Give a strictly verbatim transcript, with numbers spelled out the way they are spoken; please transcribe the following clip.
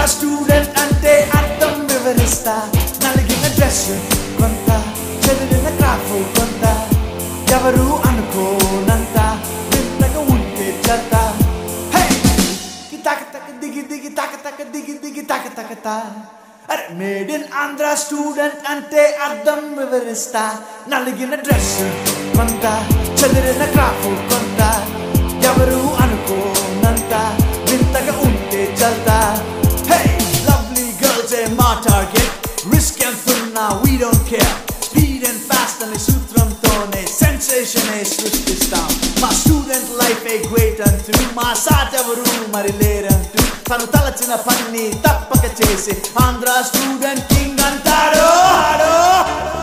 Student అంటే అర్థం వివరిస్తా. నలిగిన డ్రెస్ కొంత, చదివిన క్రాఫ్ కొంత, ఎవరు అనుకోనంత వింతగా ఉంటే చెత్త. తక తక దిగి దిగి తక తక దిగి దిగి తక తక తా. అరే మేడ్ ఇన్ ఆంధ్ర స్టూడెంట్ అంటే అర్థం వివరిస్తా. నలిగిన డ్రెస్ కొంత, చదివిన క్రాఫ్ కొంత, ఎవరు అనుకోనంత వింతగా ఉంటే చల్తా. హే లవ్లీ గర్ల్స్ ఏ మా టార్గెట్, రిస్క్ ఎంతున్నా we don't care. Speed and fast అనే సూత్రంతోనే సెన్సేషన్ ఏ సృష్టిస్తాం. మా స్టూడెంట్ లైఫ్ ఏ గ్రేట్ అంటూ, మా సాటెవరు మరి లేరంటూ, తను తలచిన పని తప్పక చేసి ఆంధ్ర స్టూడెంట్ కింగ్ అంటాడు.